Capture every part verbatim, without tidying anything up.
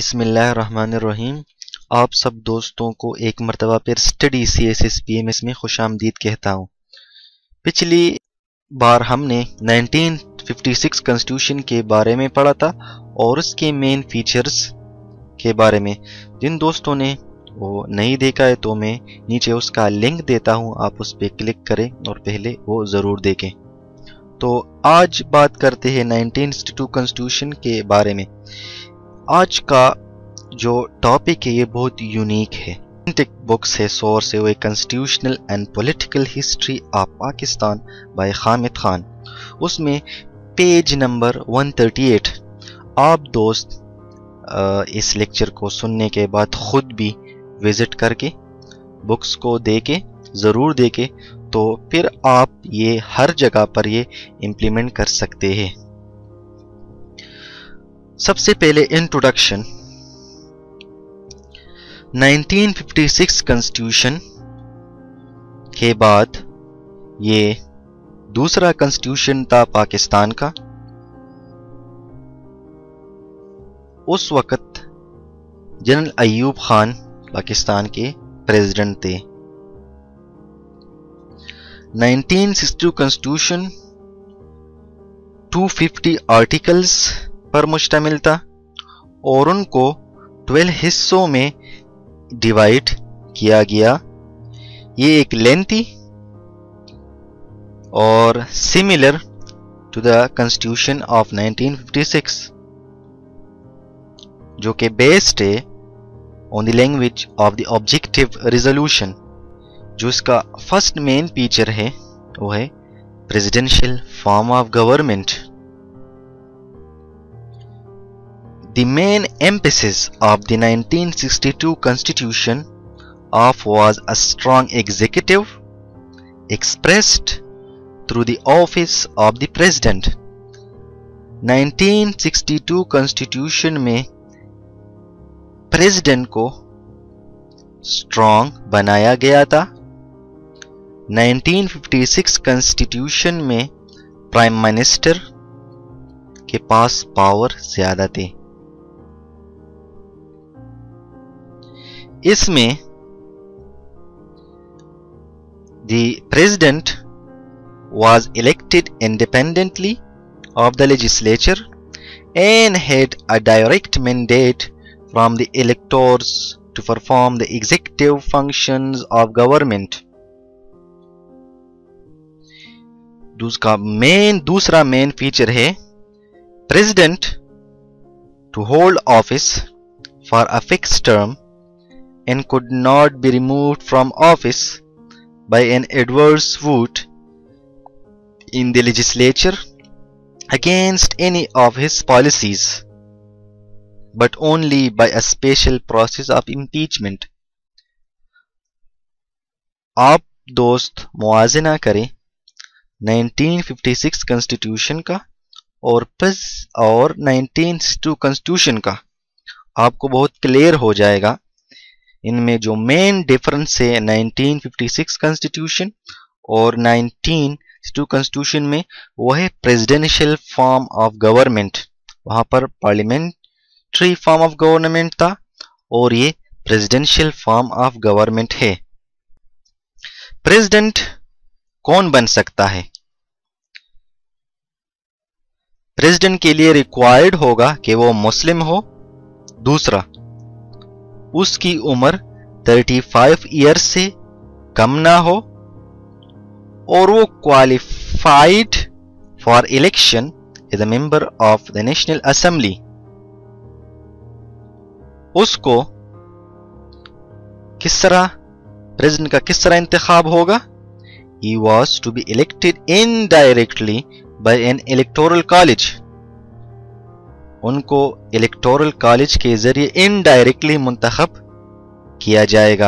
बिस्मिल्लाहिर्रहमानिर्रहीम। आप सब दोस्तों को एक मरतबा फिर study C S S P M S में खुशामदीद कहता हूँ। पिछली बार हमने नाइनटीन फिफ्टी सिक्स कॉन्स्टिट्यूशन के बारे में पढ़ा था और उसके मेन फीचर्स के बारे में। जिन दोस्तों ने वो नहीं देखा है तो मैं नीचे उसका लिंक देता हूँ, आप उस पर क्लिक करें और पहले वो ज़रूर देखें। तो आज बात करते हैं नाइनटीन सिक्सटी टू कॉन्स्टिट्यूशन के बारे में। आज का जो टॉपिक है ये बहुत यूनिक है। टेक बुक्स है सोर्स है वो constitutional and political history of Pakistan by Hamid Khan. उसमें page number one thirty eight. आप दोस्त इस लेक्चर को सुनने के बाद खुद भी विजिट करके बुक्स को देके ज़रूर देके, तो फिर आप ये हर जगह पर ये इम्प्लीमेंट कर सकते हैं। सबसे पहले introduction. Nineteen fifty six constitution के बाद ये दूसरा कॉन्स्टिट्यूशन था पाकिस्तान का। उस वक्त जनरल अयूब खान पाकिस्तान के प्रेसिडेंट थे। Nineteen sixty two constitution two fifty articles पर मुश्तमिल था और उनको ट्वेल्व हिस्सों में डिवाइड किया गया। ये एक लेंथी और similar to the constitution of nineteen fifty six, जो कि बेस्ड है on the language of the objective resolution. जो इसका फर्स्ट मेन फीचर है वो है presidential form of government. The main emphasis of the nineteen sixty-two Constitution of was a strong executive expressed through the office of the President. Nineteen sixty two Constitution में president को strong बनाया गया था। Nineteen fifty six Constitution में prime minister के पास power ज्यादा थे। इसमें the president was elected independently of the legislature and had a direct mandate from the electors to perform the executive functions of government. दूसरा मेन दूसरा main feature है president to hold office for a fixed term and could not be removed from office by an adverse vote in the legislature against any of his policies, but only by a special process of impeachment. आप दोस्त मुआजना करें nineteen fifty six constitution का और plus और nineteen sixty two constitution का, आपको बहुत clear हो जाएगा। इनमें जो मेन डिफरेंस है नाइनटीन फिफ्टी सिक्स कॉन्स्टिट्यूशन और नाइनटीन सिक्सटी टू कॉन्स्टिट्यूशन में, वो है प्रेसिडेंशियल फॉर्म ऑफ गवर्नमेंट। वहां पर पार्लियामेंट्री फॉर्म ऑफ गवर्नमेंट था और ये प्रेसिडेंशियल फॉर्म ऑफ गवर्नमेंट है। प्रेसिडेंट कौन बन सकता है? प्रेसिडेंट के लिए रिक्वायर्ड होगा कि वो मुस्लिम हो। दूसरा, उसकी उम्र पैंतीस ईयर्स से कम ना हो और वो qualified for election as a member of the national assembly. उसको किस तरह प्रेसिडेंट का किस तरह इंतखाब होगा? He was to be elected indirectly by an electoral college. उनको इलेक्टोरल कॉलेज के जरिए इनडायरेक्टली मुंतखब किया जाएगा।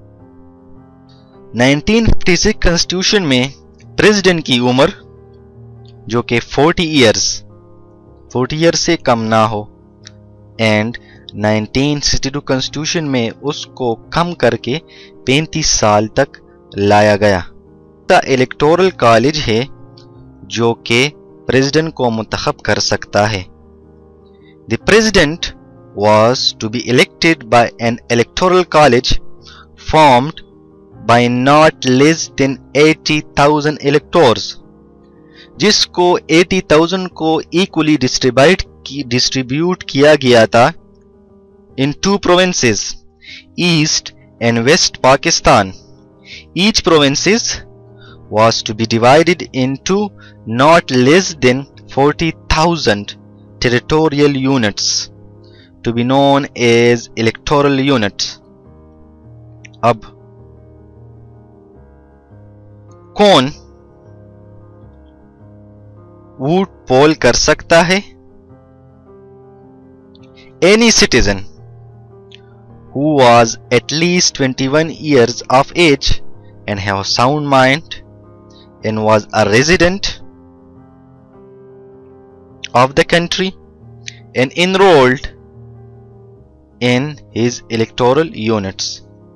नाइनटीन फिफ्टी सिक्स कॉन्स्टिट्यूशन में प्रेसिडेंट की उम्र जो कि फोर्टी इयर्स फोर्टी इयर्स से कम ना हो, and nineteen sixty two constitution में उसको कम करके पैंतीस साल तक लाया गया। इलेक्टोरल कॉलेज है जो कि प्रेसिडेंट को मुंतखब कर सकता है। The president was to be elected by an electoral college formed by not less than eighty thousand electors, जिसको eighty thousand को equally distribute की डिस्ट्रीब्यूट किया गया था in two provinces, East and West Pakistan. Each provinces was to be divided into not less than forty thousand territorial units to be known as electoral units. अब कौन vote पोल कर सकता है? Any citizen who was at least twenty-one years of age and have sound mind and was a resident of the country and enrolled in his electoral units.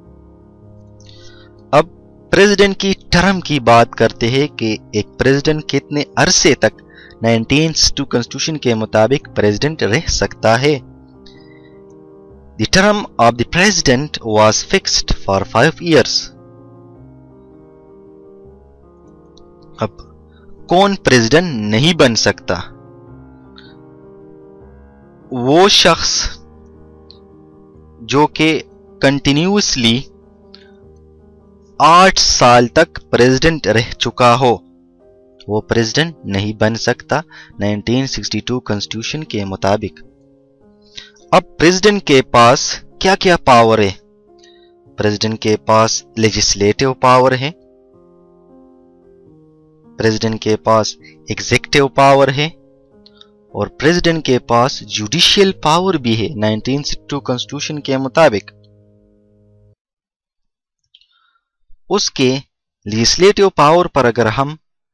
अब president की term की बात करते हैं कि एक प्रेसिडेंट कितने अरसे तक nineteen sixty-two कॉन्स्टिट्यूशन के मुताबिक प्रेसिडेंट रह सकता है. The term of the president was fixed for five years. अब कौन प्रेसिडेंट नहीं बन सकता? वो शख्स जो कि कंटिन्यूसली आठ साल तक प्रेसिडेंट रह चुका हो, वो प्रेसिडेंट नहीं बन सकता nineteen sixty-two कॉन्स्टिट्यूशन के मुताबिक. अब प्रेसिडेंट के पास क्या क्या पावर है? प्रेसिडेंट के पास लेजिस्लेटिव पावर है, प्रेसिडेंट के पास एग्जीक्यूटिव पावर है और प्रेसिडेंट के पास जुडिशियल पावर भी है nineteen sixty-two कॉन्स्टिट्यूशन के मुताबिक. उसके लेजिस्लेटिव पावर पर अगर हम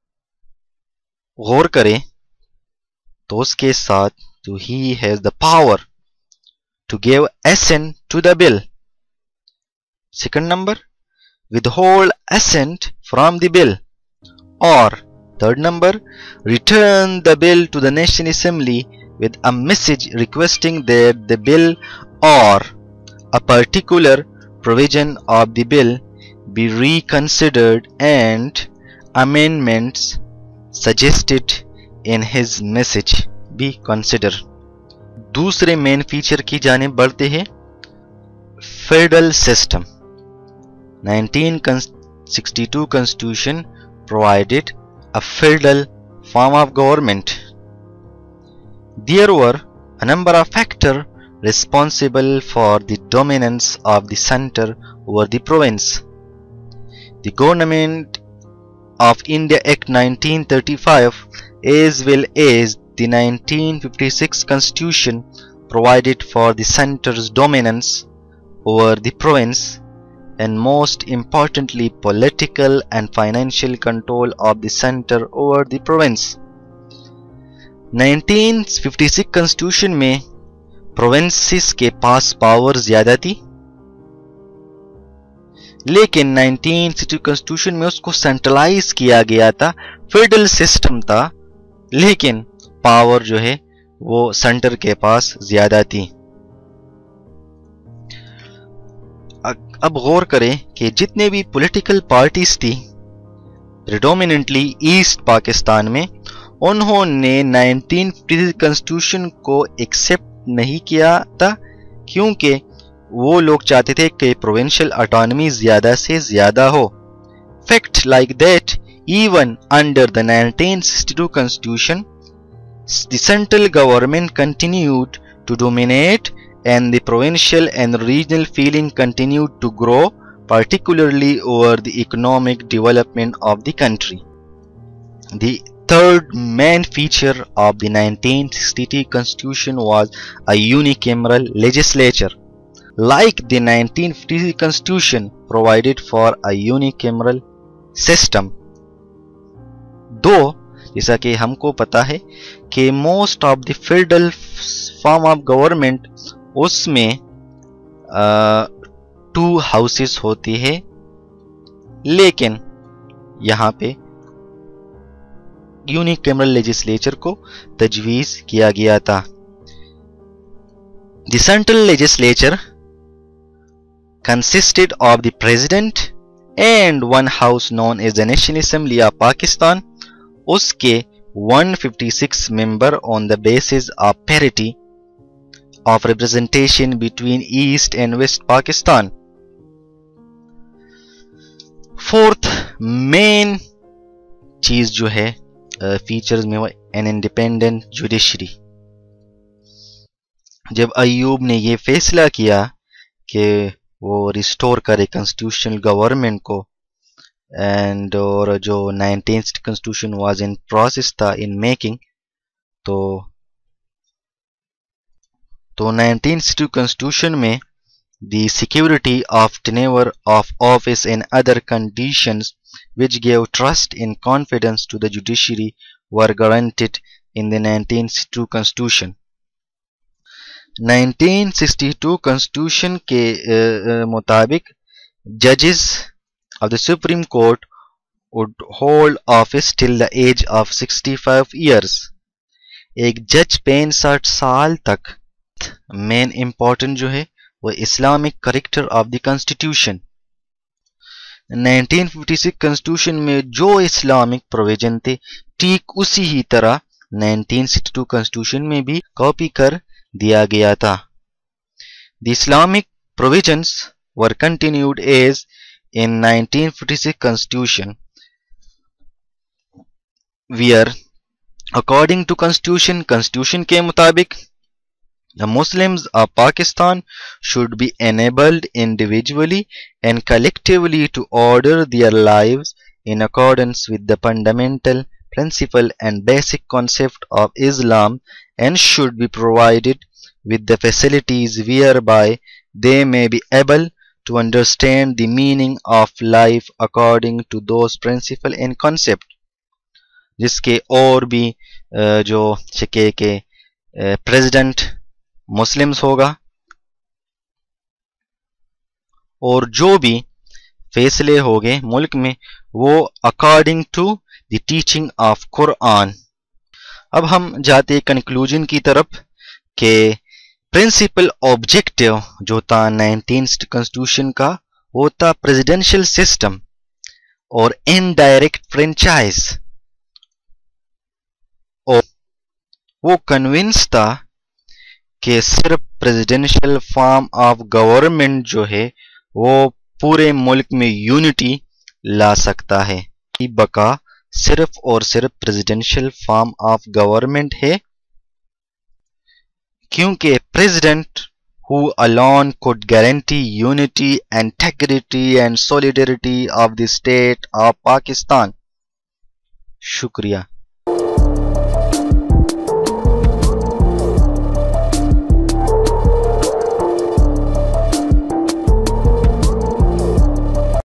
गौर करें तो उसके साथ तो ही has the power to give assent to the bill. Second number, withhold assent from the bill. Or third number, return the bill to the National Assembly with a message requesting that the bill or a particular provision of the bill be reconsidered and amendments suggested in his message be considered. दूसरे main feature की जाने बढ़ते हैं. Federal system. nineteen sixty-two Constitution provided a federal form of government. There were a number of factors responsible for the dominance of the center over the province. The Government of India Act nineteen thirty-five as well as the nineteen fifty-six Constitution provided for the center's dominance over the province and most importantly political and financial control of the center over the province. nineteen fifty-six Constitution में provinces के पास power ज्यादा थी, लेकिन nineteen sixty constitution में उसको centralise किया गया था. फेडरल सिस्टम था लेकिन पावर जो है वो सेंटर के पास ज्यादा थी. अब गौर करें कि जितने भी पॉलिटिकल पार्टीज थी प्रेडोमिनेंटली ईस्ट पाकिस्तान में, उन्होंने nineteen fifty कॉन्स्टिट्यूशन को एक्सेप्ट नहीं किया था क्योंकि वो लोग चाहते थे कि प्रोविंशियल ऑटोनॉमी ज्यादा से ज्यादा हो. Fact like that even under the nineteen sixty-two Constitution the central government continued to dominate and the provincial and regional feeling continued to grow, particularly over the economic development of the country. The third main feature of the nineteen sixty Constitution was a unicameral legislature. Like the nineteen fifty Constitution provided for a unicameral system. Though जैसा कि हमको पता है कि most of the federal form of government उसमें two houses होती है, लेकिन यहाँ पे यूनिकैमरल लेजिस्लेचर को तजवीज़ किया गया था. The central legislature consisted of the president and one house known as the National Assembly of Pakistan. उसके one hundred fifty-six member on the basis of parity of representation between East and West Pakistan. Fourth main चीज जो है features में वो an independent judiciary. जब अयूब ने ये फैसला किया कि वो रिस्टोर करे कॉन्स्टिट्यूशनल गवर्नमेंट को, एंड और जो nineteenth constitution was in process था इन मेकिंग, तो तो नाइनटीन्थ कॉन्स्टिट्यूशन में the security of tenure of office and other conditions which gave trust and confidence to the judiciary were guaranteed in the nineteen sixty-two constitution. nineteen sixty-two constitution के मुताबिक judges of the Supreme Court would hold office till the age of sixty-five years. एक जज पैंसठ साल तक. Main important जो है वो Islamic character of the constitution. Nineteen fifty six constitution में जो इस्लामिक प्रोविजन थे ठीक उसी ही तरह नाइनटीन सिक्सटी टू कॉन्स्टिट्यूशन में भी कॉपी कर दिया गया था. The Islamic provisions were continued as in nineteen fifty six constitution where according to constitution constitution के मुताबिक the Muslims of Pakistan should be enabled individually and collectively to order their lives in accordance with the fundamental principle and basic concept of Islam, and should be provided with the facilities whereby they may be able to understand the meaning of life according to those principles and concepts. जिसके और भी जो शिके के president Muslims होगा और जो भी फैसले होंगे मुल्क में वो according to the teaching of Quran. अब हम जाते कंक्लूजन की तरफ के प्रिंसिपल ऑब्जेक्टिव जो था नाइनटीन्थ कॉन्स्टिट्यूशन का वो था प्रेसिडेंशियल सिस्टम और इनडायरेक्ट फ्रेंचाइज. और वो कन्विंस था कि सिर्फ प्रेसिडेंशियल फॉर्म ऑफ गवर्नमेंट जो है वो पूरे मुल्क में यूनिटी ला सकता है. की बका सिर्फ और सिर्फ प्रेसिडेंशियल फॉर्म ऑफ गवर्नमेंट है, क्योंकि president who alone could guarantee unity, integrity and solidarity of the state of Pakistan. शुक्रिया.